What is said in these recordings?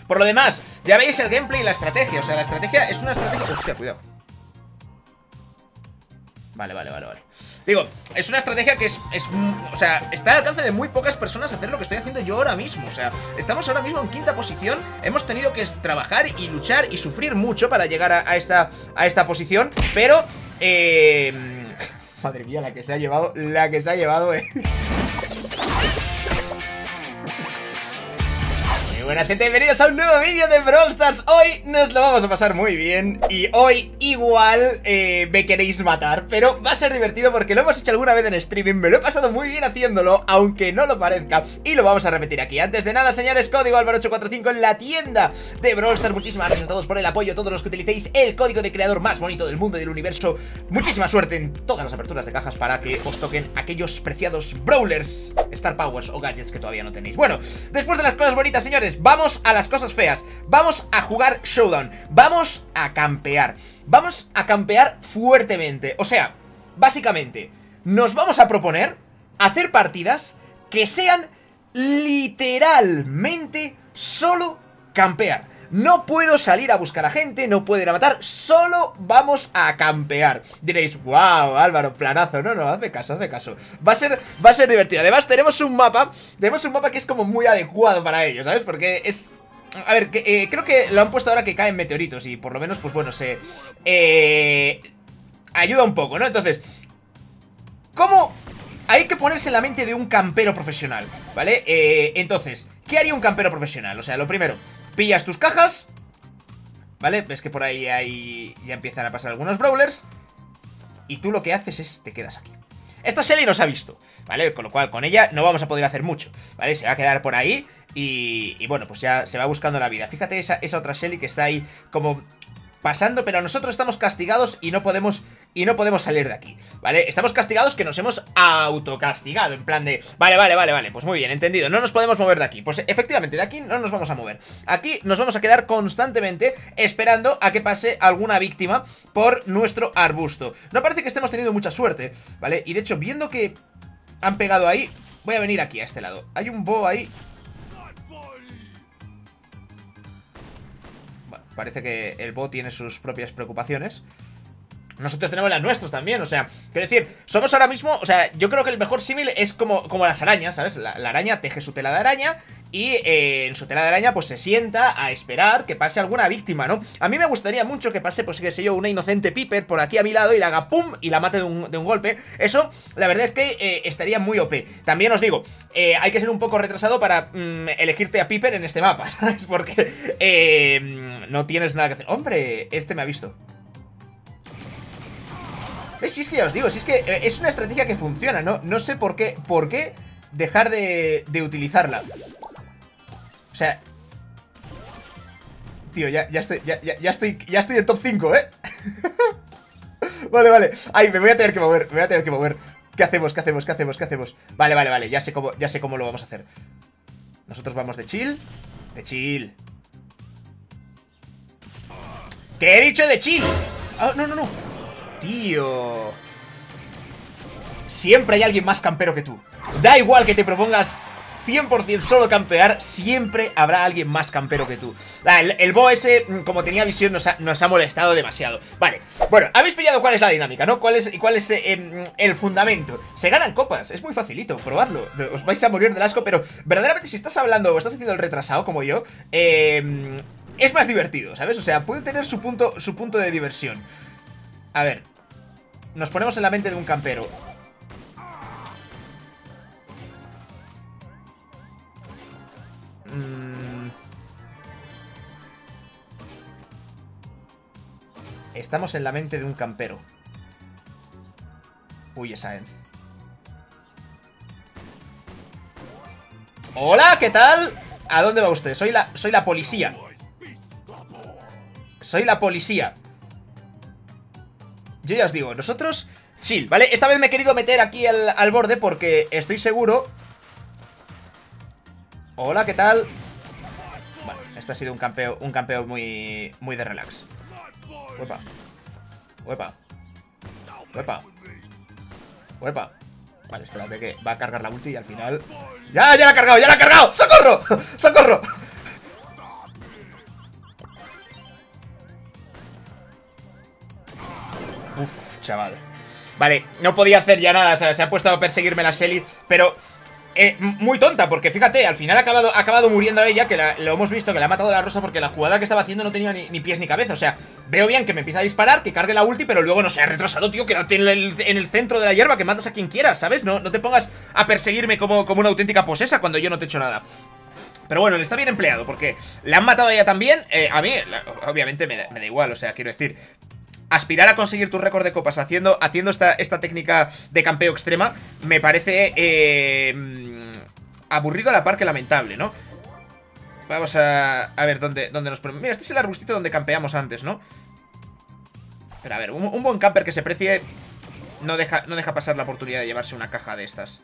Por lo demás, ya veis el gameplay y la estrategia. O sea, la estrategia es una estrategia... Hostia, cuidado. Vale. Digo, es una estrategia que o sea, está al alcance de muy pocas personas hacer lo que estoy haciendo yo ahora mismo. O sea, estamos ahora mismo en quinta posición. Hemos tenido que trabajar y luchar y sufrir mucho para llegar a esta posición. Pero, madre mía, la que se ha llevado, Buenas gente, bienvenidos a un nuevo vídeo de Brawl Stars. Hoy nos lo vamos a pasar muy bien. Y hoy igual me queréis matar, pero va a ser divertido porque lo hemos hecho alguna vez en streaming. Me lo he pasado muy bien haciéndolo, aunque no lo parezca. Y lo vamos a repetir aquí. Antes de nada, señores, código Álvaro845 en la tienda de Brawl Stars. Muchísimas gracias a todos por el apoyo, todos los que utilicéis el código de creador más bonito del mundo y del universo. Muchísima suerte en todas las aperturas de cajas para que os toquen aquellos preciados Brawlers, Star Powers o gadgets que todavía no tenéis. Bueno, después de las cosas bonitas, señores, vamos a las cosas feas. Vamos a jugar Showdown. Vamos a campear. Vamos a campear fuertemente. O sea, básicamente, nos vamos a proponer hacer partidas que sean literalmente solo campear. No puedo salir a buscar a gente, no puedo ir a matar, solo vamos a campear. Diréis, wow, Álvaro, planazo. No, hazme caso. Va a ser divertido. Además, tenemos un mapa que es como muy adecuado para ello, ¿sabes? Porque es... A ver, creo que lo han puesto ahora que caen meteoritos y por lo menos, pues bueno, se... ayuda un poco, ¿no? Entonces, ¿cómo...? Hay que ponerse en la mente de un campero profesional, ¿vale? Entonces, ¿qué haría un campero profesional? O sea, lo primero... Pillas tus cajas, ¿vale? Ves que por ahí ya empiezan a pasar algunos brawlers. Y tú lo que haces es, te quedas aquí. Esta Shelly nos ha visto, ¿vale? Con lo cual con ella no vamos a poder hacer mucho, ¿vale? Se va a quedar por ahí y bueno, pues ya se va buscando la vida. Fíjate esa otra Shelly que está ahí como pasando, pero nosotros estamos castigados y no podemos salir de aquí, ¿vale? Estamos castigados que nos hemos autocastigado, en plan de... Vale, pues muy bien, entendido. No nos podemos mover de aquí. Pues efectivamente, de aquí no nos vamos a mover. Aquí nos vamos a quedar constantemente esperando a que pase alguna víctima por nuestro arbusto. No parece que estemos teniendo mucha suerte, ¿vale? Y de hecho, viendo que han pegado ahí, voy a venir aquí a este lado. Hay un Bo ahí. Bueno, parece que el Bo tiene sus propias preocupaciones. Nosotros tenemos las nuestras también, o sea, quiero decir, somos ahora mismo, o sea, yo creo que el mejor símil es como las arañas, ¿sabes? La araña teje su tela de araña y en su tela de araña pues se sienta a esperar que pase alguna víctima, ¿no? A mí me gustaría mucho que pase, pues qué sé yo, una inocente Piper por aquí a mi lado y la haga pum y la mate de un golpe. Eso, la verdad es que estaría muy OP. También os digo, hay que ser un poco retrasado para elegirte a Piper en este mapa, ¿sabes? Porque no tienes nada que hacer. Hombre, este me ha visto. ¿Ves? Si es que ya os digo, si es que es una estrategia que funciona, no sé por qué dejar de utilizarla. O sea, tío, ya estoy en top 5, ¿eh? Vale. Ay, me voy a tener que mover, ¿Qué hacemos? Vale, ya sé cómo lo vamos a hacer. Nosotros vamos de chill. ¿Qué he dicho de chill? Oh, no. Tío, siempre hay alguien más campero que tú. Da igual que te propongas 100% solo campear, siempre habrá alguien más campero que tú. El Bo ese, como tenía visión, nos ha molestado demasiado. Vale, bueno, habéis pillado cuál es la dinámica, ¿no? ¿Cuál es el fundamento? Se ganan copas, es muy facilito, probadlo. Os vais a morir del asco, pero verdaderamente si estás hablando o estás haciendo el retrasado como yo, es más divertido, ¿sabes? O sea, puede tener su punto de diversión. A ver, nos ponemos en la mente de un campero. Estamos en la mente de un campero. Uy, esa Enz. Hola, ¿qué tal? ¿A dónde va usted? Soy la policía. Soy la policía. Yo ya os digo, nosotros chill, ¿vale? Esta vez me he querido meter aquí al borde porque estoy seguro. Hola, ¿qué tal? Bueno, esto ha sido un campeo muy de relax. Uepa. Vale, espérate que va a cargar la ulti y al final... ¡Ya la ha cargado! ¡Socorro! Uf, chaval. Vale, no podía hacer ya nada, o sea, se ha puesto a perseguirme la Shelly, pero... muy tonta, porque fíjate, al final ha acabado muriendo ella, que lo hemos visto, que le ha matado la Rosa porque la jugada que estaba haciendo no tenía ni pies ni cabeza. O sea, veo bien que me empieza a disparar, que cargue la ulti, pero luego no se ha retrasado, tío, quédate en el centro de la hierba, que matas a quien quieras, ¿sabes? No te pongas a perseguirme como una auténtica posesa cuando yo no te he hecho nada. Pero bueno, le está bien empleado, porque le han matado a ella también. A mí, obviamente, me da igual, o sea, quiero decir... Aspirar a conseguir tu récord de copas haciendo esta técnica de campeo extrema me parece aburrido a la par que lamentable, ¿no? Vamos a ver dónde nos ponemos. Mira, este es el arbustito donde campeamos antes, ¿no? Pero a ver, un buen camper que se precie no deja pasar la oportunidad de llevarse una caja de estas.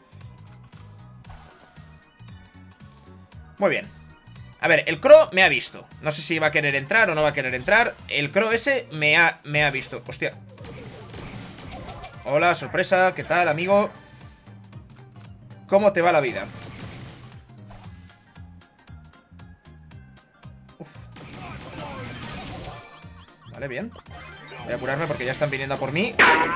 Muy bien. A ver, el Crow me ha visto. No sé si va a querer entrar o no va a querer entrar. El Crow ese me ha visto. Hostia. Hola, sorpresa. ¿Qué tal, amigo? ¿Cómo te va la vida? Uf. Vale, bien. Voy a curarme porque ya están viniendo a por mí.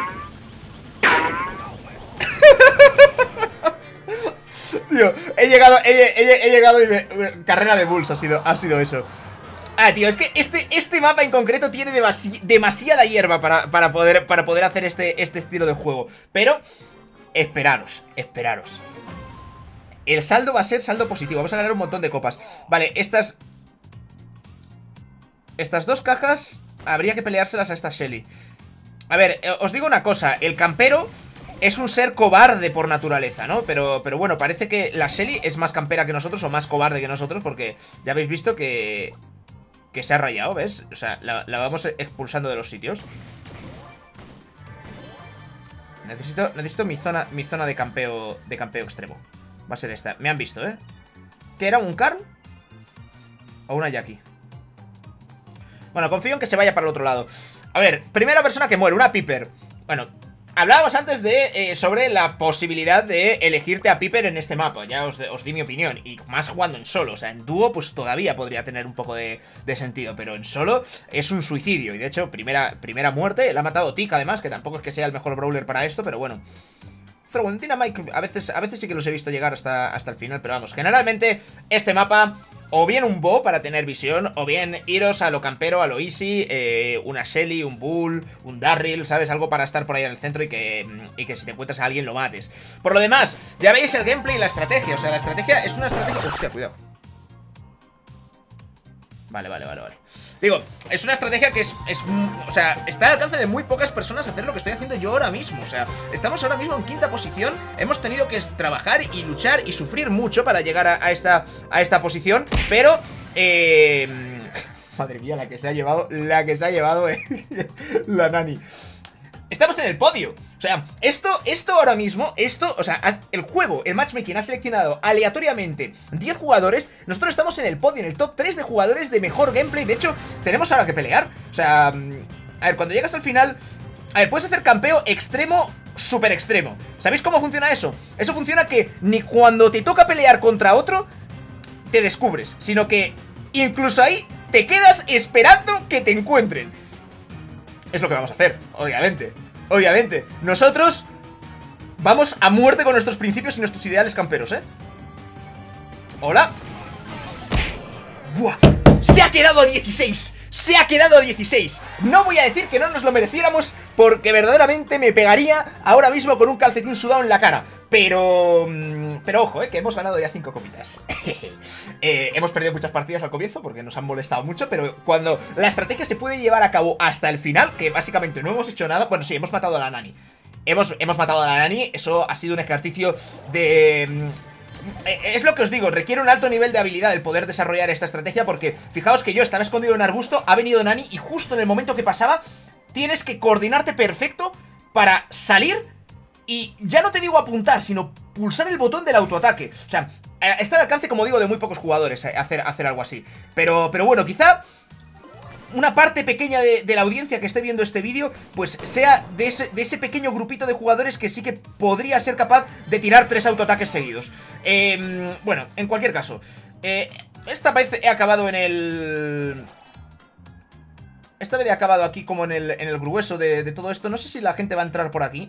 Tío, he llegado y carrera de bulls ha sido eso. Ah, tío, es que este mapa en concreto tiene demasiada hierba para poder hacer este estilo de juego. Pero, esperaros. El saldo va a ser saldo positivo. Vamos a ganar un montón de copas. Vale, estas dos cajas habría que peleárselas a esta Shelly. A ver, os digo una cosa. El campero es un ser cobarde por naturaleza, ¿no? Pero bueno, parece que la Shelly es más campera que nosotros o más cobarde que nosotros, porque ya habéis visto que se ha rayado, ¿ves? O sea, la vamos expulsando de los sitios. Necesito mi zona de campeo extremo. Va a ser esta. Me han visto, ¿eh? ¿Qué era? ¿Un Karn? ¿O una Jackie? Bueno, confío en que se vaya para el otro lado. A ver, primera persona que muere, una Piper. Bueno, hablábamos antes sobre la posibilidad de elegirte a Piper en este mapa. Ya os di mi opinión. Y más jugando en solo. O sea, en dúo pues todavía podría tener un poco de sentido. Pero en solo es un suicidio. Y de hecho, primera muerte. La ha matado Tick además, que tampoco es que sea el mejor brawler para esto, pero bueno. Throwentina Mike, a veces sí que los he visto llegar hasta el final. Pero vamos, generalmente este mapa... O bien un Bo para tener visión, o bien iros a lo campero, a lo easy, una Shelly, un Bull, un Darryl, ¿sabes? Algo para estar por ahí en el centro y que si te encuentras a alguien lo mates. Por lo demás, ya veis el gameplay y la estrategia. O sea, la estrategia es una estrategia... Hostia, cuidado. Vale. Digo, es una estrategia que o sea, está al alcance de muy pocas personas hacer lo que estoy haciendo yo ahora mismo. O sea, estamos ahora mismo en quinta posición. Hemos tenido que trabajar y luchar y sufrir mucho para llegar a esta posición. Pero, madre mía, la que se ha llevado la Nani. Estamos en el podio. O sea, esto ahora mismo, o sea, el juego, el matchmaking ha seleccionado aleatoriamente 10 jugadores. Nosotros estamos en el podio, en el top 3 de jugadores de mejor gameplay. De hecho, tenemos ahora que pelear. O sea, a ver, cuando llegas al final, a ver, puedes hacer campeo extremo, super extremo. ¿Sabéis cómo funciona eso? Eso funciona que ni cuando te toca pelear contra otro te descubres, sino que incluso ahí te quedas esperando que te encuentren. Es lo que vamos a hacer, obviamente. Nosotros vamos a muerte con nuestros principios y nuestros ideales camperos, ¿eh? Hola. ¡Buah! ¡Se ha quedado a 16! ¡Se ha quedado a 16! No voy a decir que no nos lo mereciéramos, porque verdaderamente me pegaría ahora mismo con un calcetín sudado en la cara. Pero ojo, que hemos ganado ya 5 copitas. Hemos perdido muchas partidas al comienzo porque nos han molestado mucho, pero cuando la estrategia se puede llevar a cabo hasta el final, que básicamente no hemos hecho nada. Bueno, sí, hemos matado a la Nani. Hemos matado a la Nani. Eso ha sido un ejercicio de... Es lo que os digo, requiere un alto nivel de habilidad el poder desarrollar esta estrategia, porque fijaos que yo estaba escondido en arbusto, ha venido Nani y justo en el momento que pasaba tienes que coordinarte perfecto para salir y ya no te digo apuntar, sino pulsar el botón del autoataque. O sea, está al alcance, como digo, de muy pocos jugadores hacer algo así. Pero bueno, quizá una parte pequeña de la audiencia que esté viendo este vídeo pues sea de ese pequeño grupito de jugadores que sí que podría ser capaz de tirar 3 autoataques seguidos. Bueno, en cualquier caso, esta vez he acabado en el... esta vez he acabado aquí como en el grueso de todo esto. No sé si la gente va a entrar por aquí.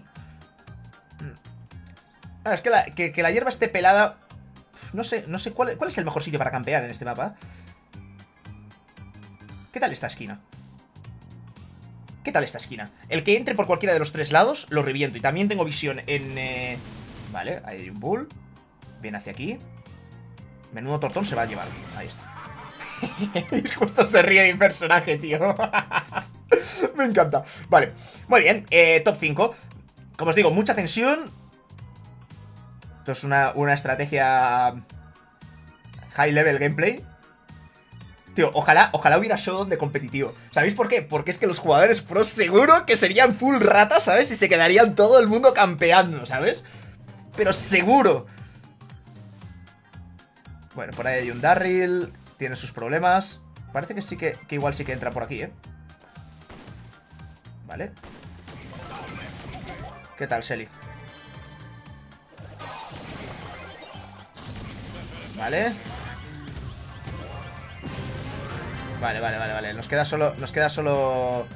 Ah, es que la hierba esté pelada. No sé cuál es el mejor sitio para campear en este mapa. ¿Qué tal esta esquina? ¿Qué tal esta esquina? El que entre por cualquiera de los tres lados lo reviento. Y también tengo visión en... Vale, ahí hay un bull. Viene hacia aquí. Menudo tortón se va a llevar. Ahí está. Justo se ríe mi personaje, tío. Me encanta. Vale, muy bien, top 5. Como os digo, mucha tensión. Esto es una estrategia high level gameplay. Tío, ojalá hubiera Showdown de competitivo. ¿Sabéis por qué? Porque es que los jugadores pros seguro que serían full ratas, ¿sabes? Y se quedarían todo el mundo campeando, ¿sabes? Pero seguro. Bueno, por ahí hay un Darryl. Tiene sus problemas. Parece que sí que igual sí que entra por aquí, ¿eh? Vale. ¿Qué tal, Shelly? Vale. Vale. Nos queda solo...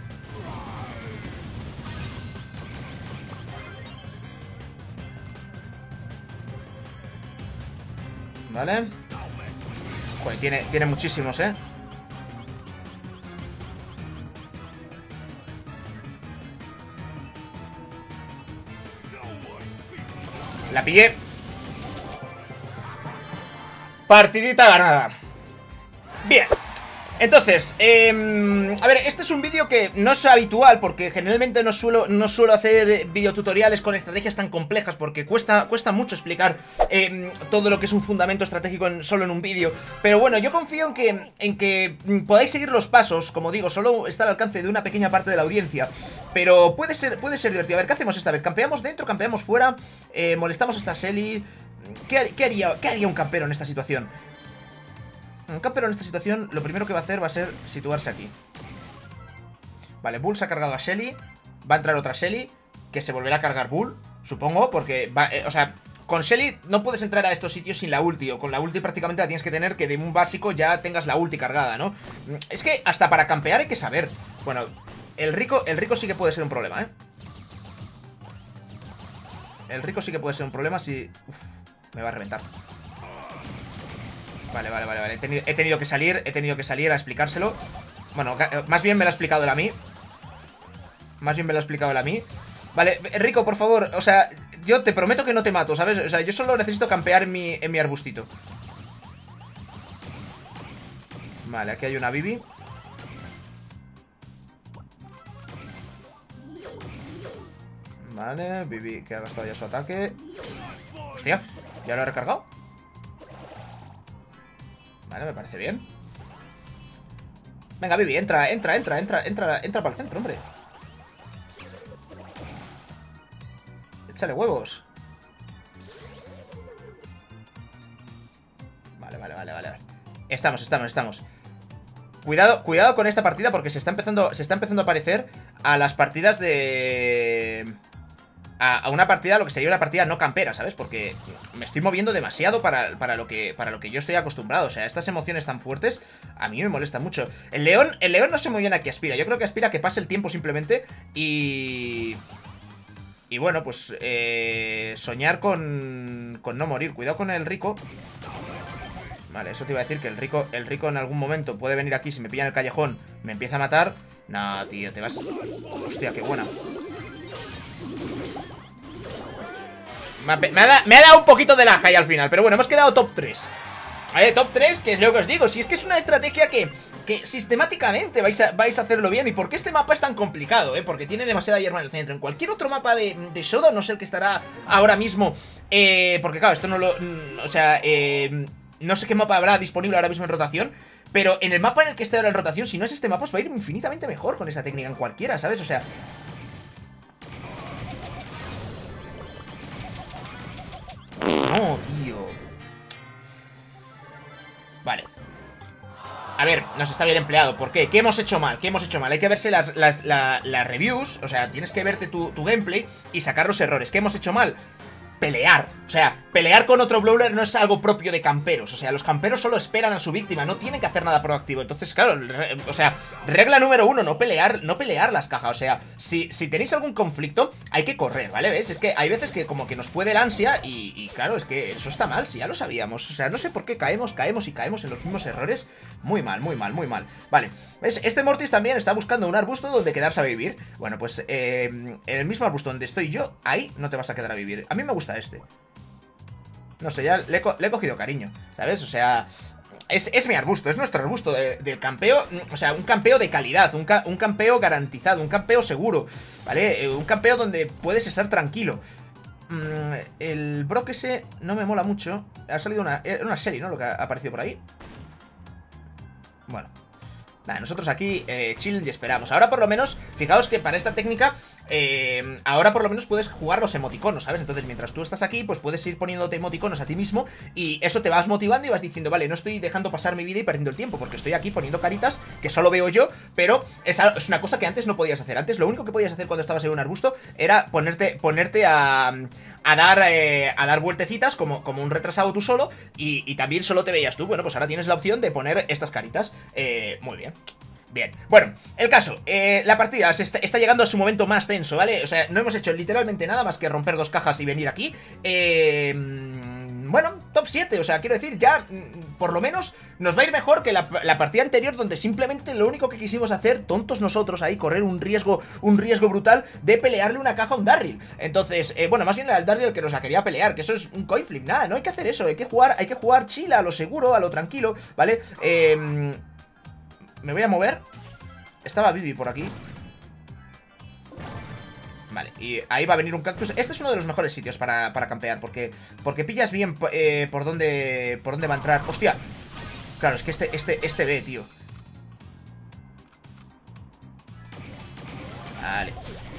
Vale. Joder, tiene muchísimos, ¿eh? La pillé. Partidita ganada. Bien. Entonces, a ver, este es un vídeo que no es habitual porque generalmente no suelo hacer videotutoriales con estrategias tan complejas porque cuesta mucho explicar todo lo que es un fundamento estratégico solo en un vídeo. Pero bueno, yo confío en que podáis seguir los pasos, como digo, solo está al alcance de una pequeña parte de la audiencia. Pero puede ser divertido. A ver, ¿qué hacemos esta vez? ¿Campeamos dentro? ¿Campeamos fuera? ¿Molestamos a esta Shelly? ¿Qué haría un campero en esta situación? Un campero en esta situación lo primero que va a hacer va a ser situarse aquí. Vale, Bull se ha cargado a Shelly. Va a entrar otra Shelly que se volverá a cargar Bull, supongo, porque va, o sea, con Shelly no puedes entrar a estos sitios sin la ulti, o con la ulti prácticamente la tienes que tener que de un básico ya tengas la ulti cargada, ¿no? Es que hasta para campear hay que saber. Bueno, el rico sí que puede ser un problema, ¿eh? El rico sí que puede ser un problema si... Uf, me va a reventar. Vale. He tenido que salir a explicárselo. Bueno, más bien me lo ha explicado él a mí. Vale, Rico, por favor, o sea, yo te prometo que no te mato, ¿sabes? O sea, yo solo necesito campear en mi arbustito. Vale, aquí hay una Bibi. Vale, Bibi que ha gastado ya su ataque. Hostia, ¿ya lo he recargado? Vale, me parece bien. Venga, Bibi, entra para el centro, hombre. Échale huevos. Vale. Estamos. Cuidado con esta partida porque se está empezando a parecer a las partidas de... A una partida, lo que sería una partida no campera, ¿sabes? Porque me estoy moviendo demasiado para lo que yo estoy acostumbrado. O sea, estas emociones tan fuertes a mí me molestan mucho. El león no sé muy bien a qué aspira. Yo creo que aspira a que pase el tiempo simplemente y bueno, pues soñar con no morir. Cuidado con el rico. Vale, eso te iba a decir que el rico en algún momento puede venir aquí. Si me pilla en el callejón, me empieza a matar. No, tío, te vas... Hostia, qué buena. Me ha dado un poquito de lag ahí al final. Pero bueno, hemos quedado top 3. Vale, top 3, que es lo que os digo. Si es que es una estrategia que sistemáticamente vais a hacerlo bien. ¿Y por qué este mapa es tan complicado? Porque tiene demasiada hierba en el centro. En cualquier otro mapa de Showdown, no sé el que estará ahora mismo, porque claro, esto no lo... O sea, no sé qué mapa habrá disponible ahora mismo en rotación. Pero en el mapa en el que esté ahora en rotación, si no es este mapa, os va a ir infinitamente mejor con esa técnica en cualquiera, ¿sabes? O sea... No, tío. Vale. A ver, nos está bien empleado. ¿Por qué? ¿Qué hemos hecho mal? Hay que verse las reviews. O sea, tienes que verte tu gameplay y sacar los errores. ¿Qué hemos hecho mal? Pelear. O sea, pelear con otro brawler no es algo propio de camperos. O sea, los camperos solo esperan a su víctima, no tienen que hacer nada proactivo. Entonces, claro, o sea, regla número 1, no pelear las cajas. O sea, si tenéis algún conflicto, hay que correr, ¿vale? ¿Ves? Es que hay veces que como que nos puede el ansia y claro, es que eso está mal, si ya lo sabíamos. O sea, no sé por qué caemos en los mismos errores. Muy mal, muy mal, muy mal. Vale, ¿ves? Este Mortis también está buscando un arbusto donde quedarse a vivir. Bueno, pues en el mismo arbusto donde estoy yo, ahí no te vas a quedar a vivir. A mí me gusta este. No sé, ya le he cogido cariño, ¿sabes? O sea, es mi arbusto, es nuestro arbusto del campeo. O sea, un campeo de calidad, un campeo garantizado, un campeo seguro, ¿vale? Un campeo donde puedes estar tranquilo. El Brock ese no me mola mucho. Ha salido una serie, ¿no? Lo que ha aparecido por ahí. Bueno, nada, nosotros aquí chill y esperamos. Ahora por lo menos, fijaos que para esta técnica ahora por lo menos puedes jugar los emoticonos, ¿sabes? Entonces mientras tú estás aquí, pues puedes ir poniéndote emoticonos a ti mismo y eso te vas motivando y vas diciendo, vale, no estoy dejando pasar mi vida y perdiendo el tiempo, porque estoy aquí poniendo caritas que solo veo yo, pero es una cosa que antes no podías hacer. Antes lo único que podías hacer cuando estabas en un arbusto era ponerte a dar vueltecitas como un retrasado tú solo y también solo te veías tú. Bueno, pues ahora tienes la opción de poner estas caritas. Muy bien. Bien, bueno, el caso, la partida está llegando a su momento más tenso, ¿vale? O sea, no hemos hecho literalmente nada más que romper 2 cajas y venir aquí. Bueno, top 7, o sea, quiero decir, ya por lo menos nos va a ir mejor que la partida anterior, donde simplemente lo único que quisimos hacer, tontos nosotros ahí, correr un riesgo brutal de pelearle una caja a un Darryl. Entonces, bueno, más bien era el Darryl el que nos la quería pelear, que eso es un coin flip, nada, no hay que hacer eso, hay que jugar chill, a lo seguro, a lo tranquilo, ¿vale? Me voy a mover. Estaba Bibi por aquí. Vale, y ahí va a venir un cactus. Este es uno de los mejores sitios para campear, porque pillas bien por dónde va a entrar. ¡Hostia! Claro, es que este ve, tío. Vale.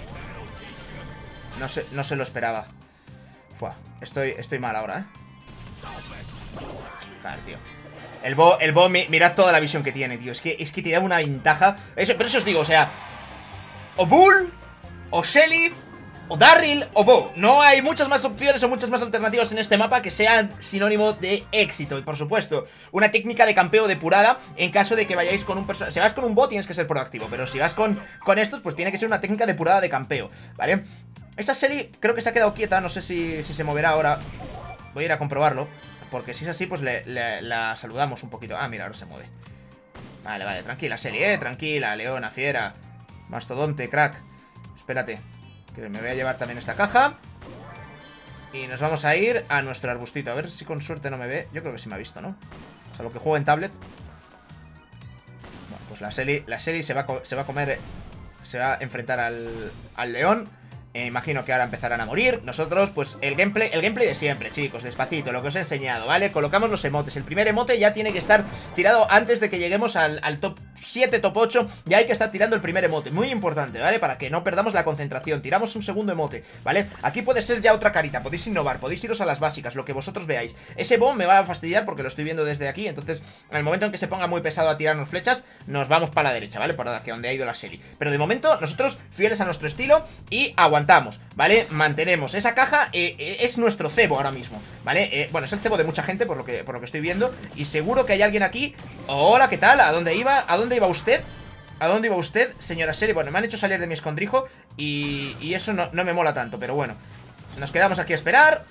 No se lo esperaba. Fua, estoy mal ahora, ¿eh? Claro, tío. El Bo, mirad toda la visión que tiene, tío. Es que te da una ventaja. Pero eso os digo, o sea, o Bull, o Shelly, o Darryl, o Bo. No hay muchas más opciones o muchas más alternativas en este mapa que sean sinónimo de éxito. Y por supuesto, una técnica de campeo depurada en caso de que vayáis con un personaje. Si vas con un Bo tienes que ser proactivo, pero si vas con estos, pues tiene que ser una técnica depurada de campeo, ¿vale? Esa Shelly creo que se ha quedado quieta, no sé si se moverá ahora. Voy a ir a comprobarlo, porque si es así, pues la saludamos un poquito. Ah, mira, ahora se mueve. Vale, tranquila, Shelly, tranquila, leona, fiera, mastodonte, crack. Espérate, que me voy a llevar también esta caja. Y nos vamos a ir a nuestro arbustito. A ver si con suerte no me ve. Yo creo que sí me ha visto, ¿no? O sea, lo que juego en tablet. Bueno, pues la Shelly se va a comer. Se va a enfrentar al león. Imagino que ahora empezarán a morir. Nosotros, pues el gameplay de siempre, chicos, despacito, lo que os he enseñado, ¿vale? Colocamos los emotes, el primer emote ya tiene que estar tirado antes de que lleguemos al top 7, top 8. Ya hay que estar tirando el primer emote, muy importante, ¿vale? Para que no perdamos la concentración. Tiramos un segundo emote, ¿vale? Aquí puede ser ya otra carita, podéis innovar, podéis iros a las básicas, lo que vosotros veáis. Ese bomb me va a fastidiar porque lo estoy viendo desde aquí. Entonces, en el momento en que se ponga muy pesado a tirarnos flechas, nos vamos para la derecha, ¿vale? Por hacia donde ha ido la Shelly. Pero de momento, nosotros fieles a nuestro estilo y aguantamos, ¿vale? Mantenemos. Esa caja es nuestro cebo ahora mismo, ¿vale? Bueno, es el cebo de mucha gente por lo que estoy viendo. Y seguro que hay alguien aquí. Hola, ¿qué tal? ¿A dónde iba? ¿A dónde iba usted? ¿A dónde iba usted, señora Shelly? Bueno, me han hecho salir de mi escondrijo y eso no me mola tanto, pero bueno. Nos quedamos aquí a esperar.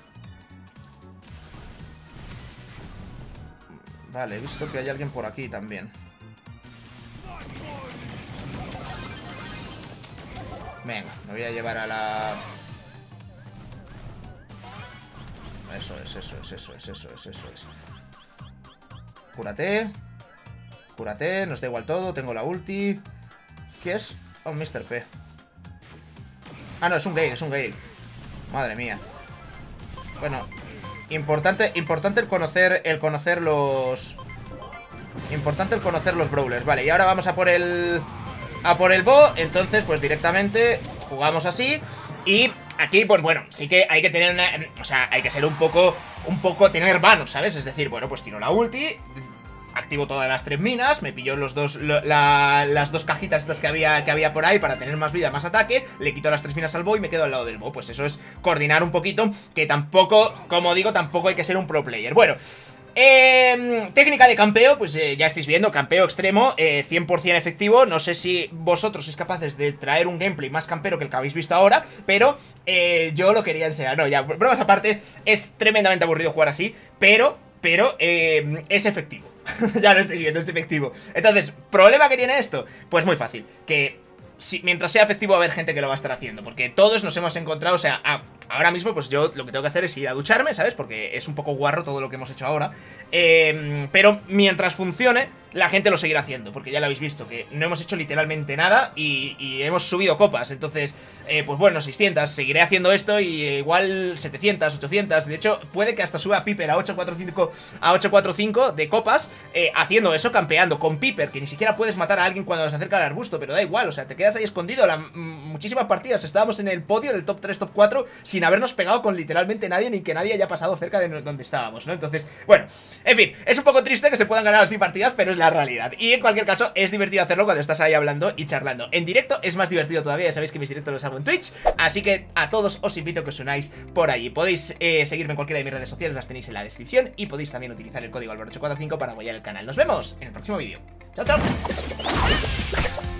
Vale, he visto que hay alguien por aquí también. Venga, me voy a llevar a la... Eso es. Cúrate, nos da igual todo, tengo la ulti. ¿Qué es? Oh, Mr. P. Ah, no, es un Gale. Madre mía. Bueno, importante el conocer los... Importante el conocer los brawlers. Vale, y ahora vamos a por el Bo. Entonces, pues directamente jugamos así. Y aquí, pues bueno, sí que hay que tener una... O sea, hay que ser un poco tener manos, ¿sabes? Es decir, bueno, pues tiro la ulti, activo todas las 3 minas, me pillo las dos cajitas estas que había por ahí para tener más vida, más ataque, le quito las 3 minas al Bo y me quedo al lado del Bo. Pues eso es coordinar un poquito, que tampoco, como digo, tampoco hay que ser un pro player. Bueno, técnica de campeo, pues ya estáis viendo, campeo extremo, 100% efectivo. No sé si vosotros sois capaces de traer un gameplay más campero que el que habéis visto ahora, pero yo lo quería enseñar. No, ya, bromas aparte, es tremendamente aburrido jugar así, pero es efectivo. Ya lo estáis viendo, es efectivo. Entonces, ¿problema que tiene esto? Pues muy fácil, que mientras sea efectivo va a haber gente que lo va a estar haciendo, porque todos nos hemos encontrado, o sea, ahora mismo pues yo lo que tengo que hacer es ir a ducharme, ¿sabes? Porque es un poco guarro todo lo que hemos hecho ahora, pero mientras funcione, la gente lo seguirá haciendo, porque ya lo habéis visto, que no hemos hecho literalmente nada y hemos subido copas. Entonces, pues bueno, 600, seguiré haciendo esto y igual 700, 800, de hecho, puede que hasta suba Piper a 845 de copas, haciendo eso, campeando con Piper, que ni siquiera puedes matar a alguien cuando se acerca al arbusto, pero da igual, o sea, te quedas ahí escondido. Muchísimas partidas estábamos en el podio, en el top 3, top 4, sin habernos pegado con literalmente nadie, ni que nadie haya pasado cerca de donde estábamos, ¿no? Entonces, bueno, en fin, es un poco triste que se puedan ganar así partidas, pero es la realidad. Y en cualquier caso, es divertido hacerlo cuando estás ahí hablando y charlando. En directo es más divertido todavía, ya sabéis que mis directos los hago en Twitch, así que a todos os invito a que os unáis por allí. Podéis seguirme en cualquiera de mis redes sociales, las tenéis en la descripción, y podéis también utilizar el código Albert845 para apoyar el canal. Nos vemos en el próximo vídeo. ¡Chao, chao!